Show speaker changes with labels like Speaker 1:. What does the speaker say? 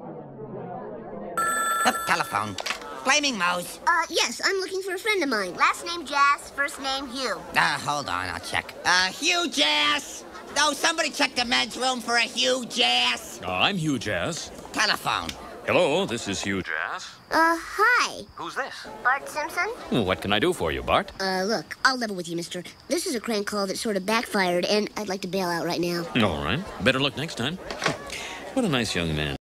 Speaker 1: Telephone. Flaming Moe's.
Speaker 2: Yes, I'm looking for a friend of mine. Last name Jazz, first name Hugh.
Speaker 1: Hold on, I'll check. Hugh Jazz! No, somebody check the men's room for a Hugh Jazz.
Speaker 3: I'm Hugh Jazz.
Speaker 1: Telephone.
Speaker 3: Hello, this is Hugh Jazz.
Speaker 2: Hi.
Speaker 3: Who's this?
Speaker 2: Bart Simpson?
Speaker 3: What can I do for you, Bart?
Speaker 2: Look, I'll level with you, mister. This is a crank call that sort of backfired, and I'd like to bail out right now.
Speaker 3: All right. Better luck next time. What a nice young man.